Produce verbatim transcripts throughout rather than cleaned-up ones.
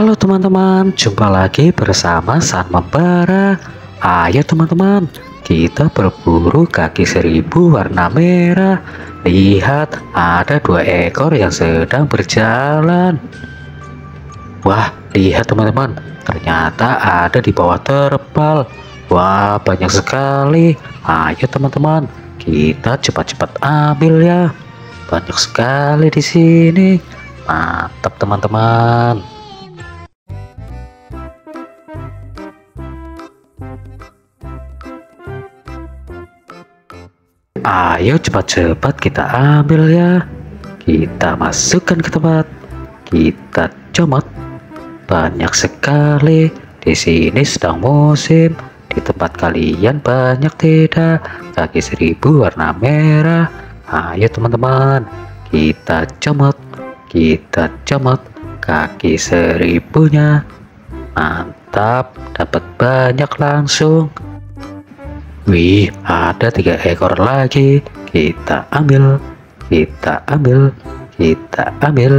Halo teman-teman, jumpa lagi bersama San Membara. Ayo teman-teman, kita berburu kaki seribu warna merah. Lihat, ada dua ekor yang sedang berjalan. Wah, lihat teman-teman, ternyata ada di bawah terpal. Wah, banyak sekali. Ayo teman-teman, kita cepat-cepat ambil ya. Banyak sekali di sini. Mantap teman-teman. Ayo cepat-cepat kita ambil ya. Kita masukkan ke tempat. Kita comot. Banyak sekali. Di sini sedang musim. Di tempat kalian banyak tidak? Kaki seribu warna merah. Ayo teman-teman, kita comot. Kita comot kaki seribunya. Mantap, dapat banyak langsung. Wih, ada tiga ekor lagi. Kita ambil, kita ambil, kita ambil.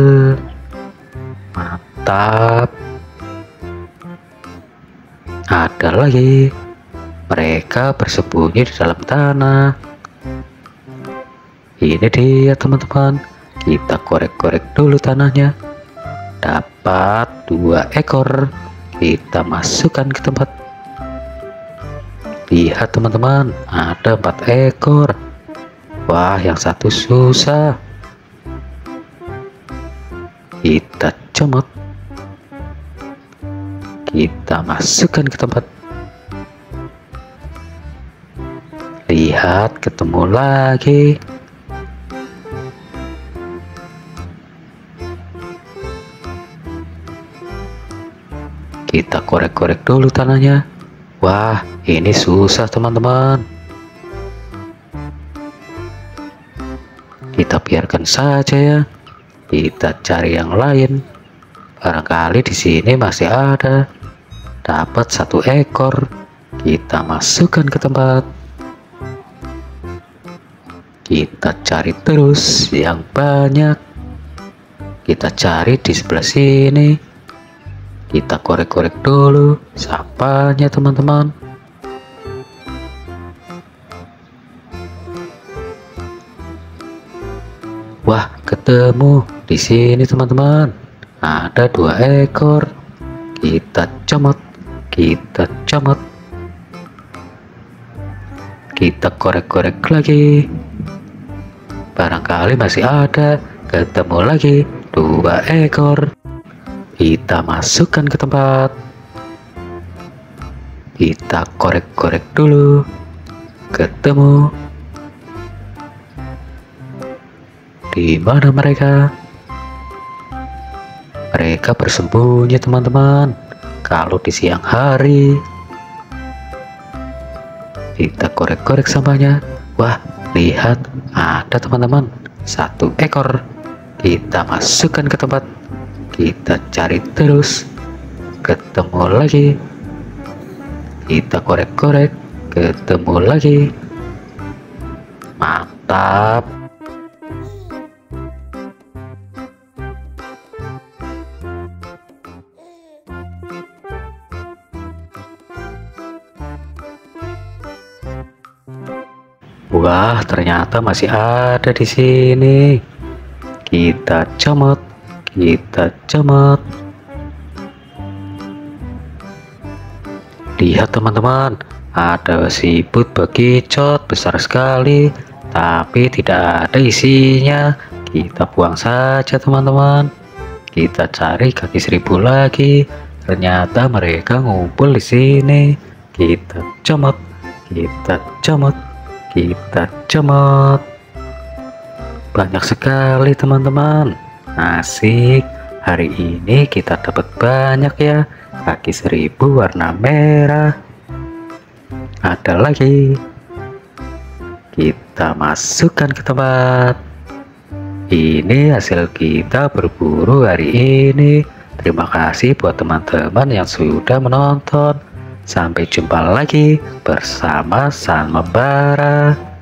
Mantap. Ada lagi. Mereka bersembunyi di dalam tanah. Ini dia teman-teman. Kita korek-korek dulu tanahnya. Dapat dua ekor. Kita masukkan ke tempat. Lihat teman-teman, ada empat ekor. Wah, yang satu susah. Kita comot. Kita masukkan ke tempat. Lihat, ketemu lagi. Kita korek-korek dulu tanahnya. Wah, ini susah teman-teman. Kita biarkan saja ya. Kita cari yang lain. Barangkali di sini masih ada. Dapat satu ekor. Kita masukkan ke tempat. Kita cari terus yang banyak. Kita cari di sebelah sini. Kita korek-korek dulu sapanya teman-teman. Wah, ketemu di sini teman-teman. Ada dua ekor. Kita comot, kita comot. Kita korek-korek lagi. Barangkali masih ada. Ketemu lagi dua ekor. Kita masukkan ke tempat. Kita korek-korek dulu. Ketemu. Di mana mereka? Mereka bersembunyi teman-teman. Kalau di siang hari. Kita korek-korek sampahnya. Wah, lihat, ada teman-teman. Satu ekor. Kita masukkan ke tempat. Kita cari terus. Ketemu lagi. Kita korek-korek. Ketemu lagi. Mantap. Wah, ternyata masih ada di sini. Kita comot. Kita comot. Lihat teman-teman, ada siput bekicot besar sekali, tapi tidak ada isinya. Kita buang saja teman-teman. Kita cari kaki seribu lagi. Ternyata mereka ngumpul di sini. Kita comot. Kita comot. Kita comot. Banyak sekali teman-teman. Asik, hari ini kita dapat banyak ya kaki seribu warna merah. Ada lagi. Kita masukkan ke tempat. Ini hasil kita berburu hari ini. Terima kasih buat teman-teman yang sudah menonton. Sampai jumpa lagi bersama San Membara.